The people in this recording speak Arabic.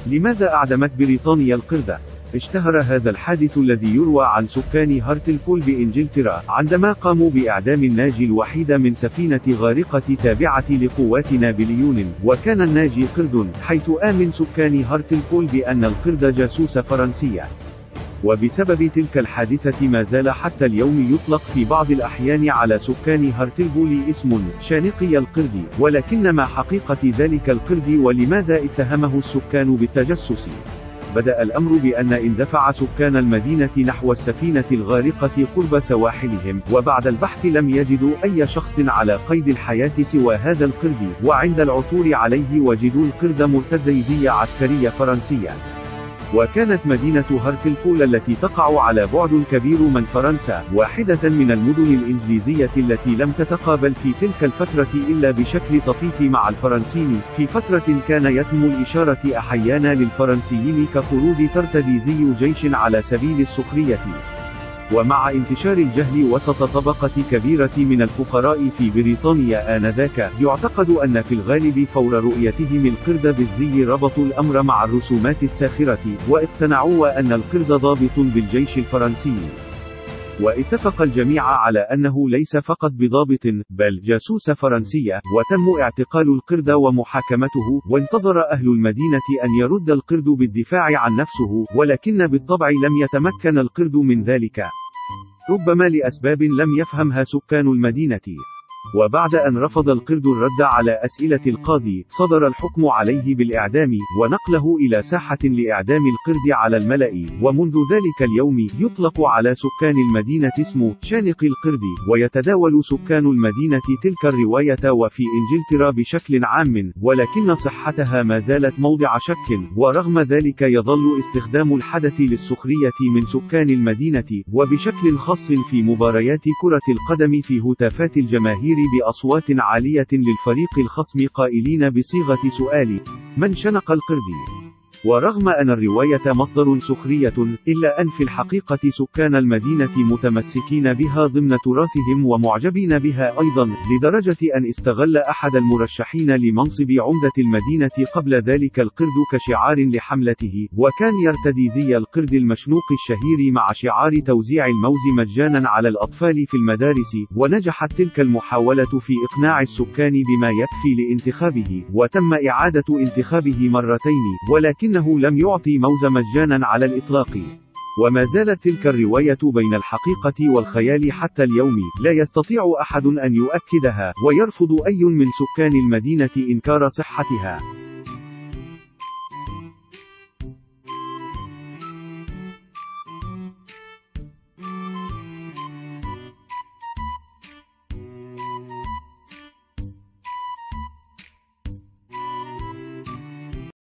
لماذا أعدمت بريطانيا القردة؟ اشتهر هذا الحادث الذي يروى عن سكان هارتلبول بإنجلترا، عندما قاموا بإعدام الناجي الوحيد من سفينة غارقة تابعة لقوات نابليون، وكان الناجي قرد، حيث آمن سكان هارتلبول بأن القرد جاسوس فرنسية. وبسبب تلك الحادثة ما زال حتى اليوم يطلق في بعض الأحيان على سكان هارتلبول اسم شانقي القرد، ولكن ما حقيقة ذلك القرد ولماذا اتهمه السكان بالتجسس؟ بدأ الأمر بأن اندفع سكان المدينة نحو السفينة الغارقة قرب سواحلهم، وبعد البحث لم يجدوا أي شخص على قيد الحياة سوى هذا القرد، وعند العثور عليه وجدوا القرد مرتدي زي عسكرية فرنسية. وكانت مدينة هارتلبول التي تقع على بعد كبير من فرنسا واحدة من المدن الإنجليزية التي لم تتقابل في تلك الفترة إلا بشكل طفيف مع الفرنسيين، في فترة كان يتم الإشارة أحيانا للفرنسيين كقرود ترتدي زي جيش على سبيل السخرية. ومع انتشار الجهل وسط طبقة كبيرة من الفقراء في بريطانيا آنذاك، يعتقد أن في الغالب فور رؤيتهم القرد بالزي ربطوا الأمر مع الرسومات الساخرة، واقتنعوا أن القرد ضابط بالجيش الفرنسي. واتفق الجميع على أنه ليس فقط بضابط، بل جاسوس فرنسية، وتم اعتقال القرد ومحاكمته، وانتظر أهل المدينة أن يرد القرد بالدفاع عن نفسه، ولكن بالطبع لم يتمكن القرد من ذلك، ربما لأسباب لم يفهمها سكان المدينة. وبعد أن رفض القرد الرد على أسئلة القاضي، صدر الحكم عليه بالإعدام، ونقله إلى ساحة لإعدام القرد على الملأ. ومنذ ذلك اليوم يطلق على سكان المدينة اسم شانق القرد، ويتداول سكان المدينة تلك الرواية وفي إنجلترا بشكل عام، ولكن صحتها ما زالت موضع شك. ورغم ذلك يظل استخدام الحدث للسخرية من سكان المدينة، وبشكل خاص في مباريات كرة القدم في هتافات الجماهير بأصوات عالية للفريق الخصم قائلين بصيغة سؤال: من شنق القرد؟ ورغم أن الرواية مصدر سخرية، إلا أن في الحقيقة سكان المدينة متمسكين بها ضمن تراثهم ومعجبين بها أيضا، لدرجة أن استغل أحد المرشحين لمنصب عمدة المدينة قبل ذلك القرد كشعار لحملته، وكان يرتدي زي القرد المشنوق الشهير مع شعار توزيع الموز مجانا على الأطفال في المدارس. ونجحت تلك المحاولة في إقناع السكان بما يكفي لانتخابه، وتم إعادة انتخابه مرتين، ولكنه لم يعطي موز مجانا على الإطلاق. وما زالت تلك الرواية بين الحقيقة والخيال حتى اليوم، لا يستطيع أحد أن يؤكدها، ويرفض أي من سكان المدينة إنكار صحتها.